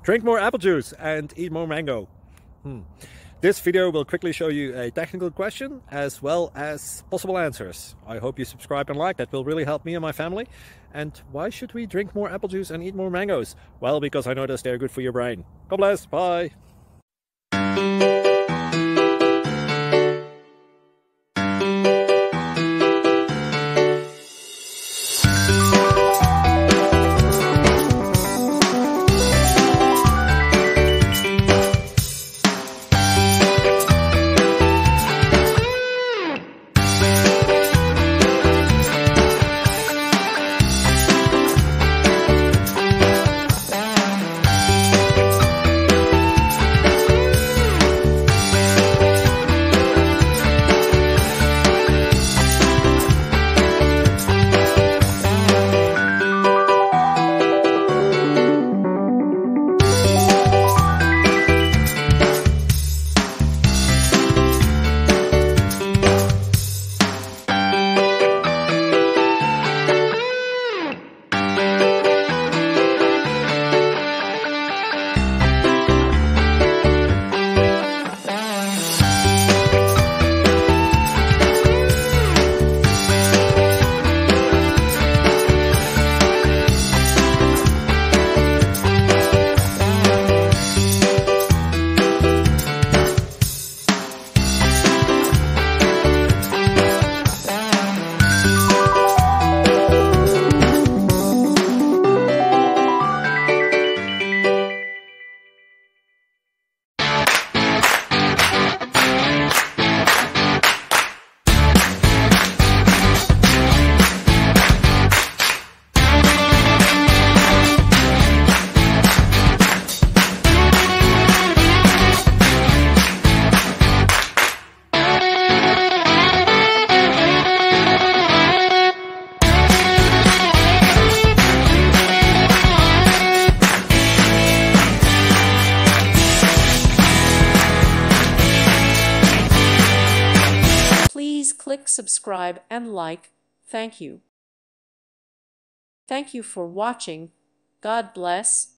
Drink more apple juice and eat more mango. This video will quickly show you a technical question as well as possible answers. I hope you subscribe and like. That will really help me and my family. And why should we drink more apple juice and eat more mangoes? Well, because I noticed they're good for your brain. God bless. Bye. Please click subscribe and like. Thank you. Thank you for watching. God bless.